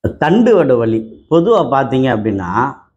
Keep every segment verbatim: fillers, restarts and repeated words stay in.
தண்டுவட வலி பொதுவா பார்த்தீங்க அப்படின்னா,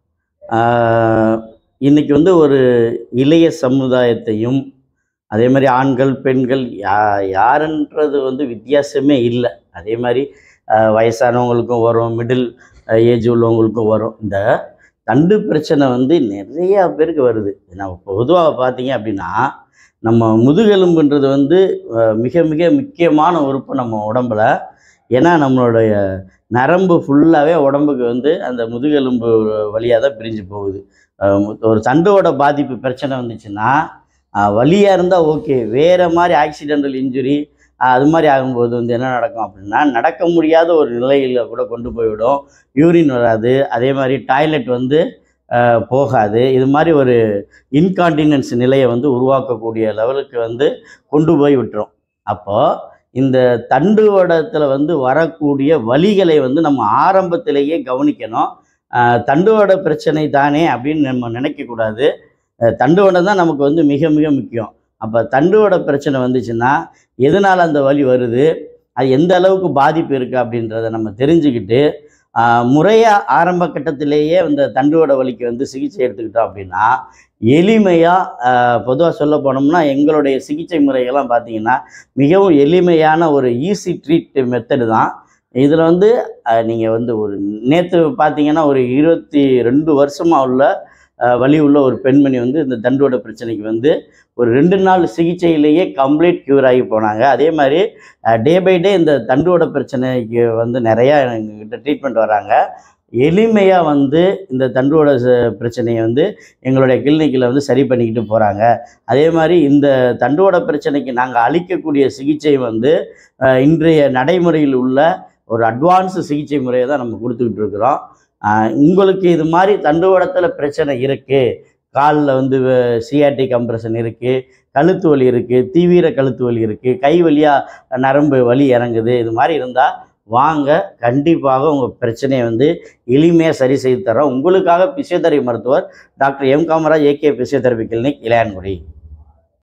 ஆ இன்னைக்கு வந்து ஒரு இளைய சமுதாயத்தையும், அதேமாரி ஆண்கள், பெண்கள் யா யாருன்றது வந்து வித்தியாசமே இல்ல. அதேமாரி அ வயசானவங்களுக்கும் வரும், மிடில் ஏஜ் உள்ளவங்களுக்கும் வரும். இந்த தண்டு பிரச்சனை வந்து நெறையா பேருக்கு வருது. நம்ம பொதுவா பார்த்தீங்க அப்படின்னா, நம்ம முதுகெலும்புன்றது வந்து அ மிக மிக முக்கியமான உறுப்பு நம்ம உடம்புல. ஏன்னா, நம்மளுடைய நரம்பு ஃபுல்லாவே உடம்புக்கு வந்து அந்த முதுகெலும்பு வழியா தான் பிரிஞ்சு போகுது. அ ஒரு தண்டோட பாதிப்பு பிரச்சனை வந்துச்சுன்னா, அ வலியா இருந்தா ஓகே. வேற மாரி ஆக்சிடென்டல் இன்ஜுரி அ அது மாரி ஆகும்போது வந்து என்ன நடக்கும் அப்படின்னா, நடக்க முடியாத ஒரு நிலையில கூட கொண்டு போய்விடும். யூரின் வராது. அதே மாரி டாய்லெட் வந்து அ போகாது. இது மாரி ஒரு இன்கான்டினன்ஸ் நிலைய வந்து உருவாக்கக்கூடிய லெவலுக்கு வந்து கொண்டு போய் விட்டுரும். அப்போ இந்த தண்டுவடத்தில வந்து வரக்கூடிய வலிகளை வந்து நம்ம ஆரம்பத்திலேயே கவனிக்கணும். அ தண்டுவட பிரச்சனை தானே அப்படின்னு நம்ம நினைக்கக்கூடாது. அ தண்டுவடம் தான் நமக்கு வந்து மிக மிக முக்கியம். அப்ப தண்டுவட பிரச்சனை வந்துச்சுன்னா, எதனால அந்த வலி வருது? அது எந்த அளவுக்கு பாதிப்பு இருக்கு அப்படின்றத நம்ம தெரிஞ்சுக்கிட்டு, அ முறையா ஆரம்ப கட்டத்திலேயே இந்த தண்டுவட வலிக்கு வந்து சிகிச்சை எடுத்துக்கிட்டோம் அப்படின்னா, எளிமையா அ பொதுவா சொல்ல போனோம்னா, எங்களுடைய சிகிச்சை முறைகள்லாம் பார்த்தீங்கன்னா, மிகவும் எளிமையான ஒரு ஈஸி ட்ரீட் மெத்தடு தான். இதில வந்து அ நீங்க வந்து ஒரு நேத்து பார்த்தீங்கன்னா, ஒரு இருபத்தி ரெண்டு வருஷமா உள்ள அ வலி உள்ள ஒரு பெண்மணி வந்து இந்த தண்டுவட பிரச்சனைக்கு வந்து ஒரு ரெண்டு நாள் சிகிச்சையிலேயே கம்ப்ளீட் க்யூர் ஆகி போனாங்க. அதே மாரி அ டே பை டே இந்த தண்டுவட பிரச்சனைக்கு வந்து நெறையா எங்ககிட்ட ட்ரீட்மெண்ட் வராங்க. எளிமையா வந்து இந்த தண்டுவட ச பிரச்சனைய வந்து எங்களுடைய கிளினிக்கில வந்து சரி பண்ணிக்கிட்டு போறாங்க. அதே மாரி இந்த தண்டுவட பிரச்சனைக்கு நாங்க அளிக்கக்கூடிய சிகிச்சை வந்து அ இன்றைய நடைமுறையில் உள்ள ஒரு அட்வான்ஸ் சிகிச்சை முறைய தான் நம்ம குடுத்துக்கிட்டு இருக்கிறோம். அ உங்களுக்கு இது மாரி தண்டுவடத்தில பிரச்சனை இருக்கு. கால்ல வந்து வ சியாட்டிக் கம்ப்ரஷன் இருக்கு, கழுத்து வலி இருக்கு, தீவிர கழுத்து வலி இருக்கு, கை வழியா நரம்பு வலி இறங்குது. இது மாரி இருந்தா வாங்க. கண்டிப்பாக உங்க பிரச்சனைய வந்து எளிமையா சரி செய்து தர்றோம். உங்களுக்காக பிசியோதெரபி மருத்துவர் doctor M. Kamaraj AK physiotherapy clinic, Ilayangudi.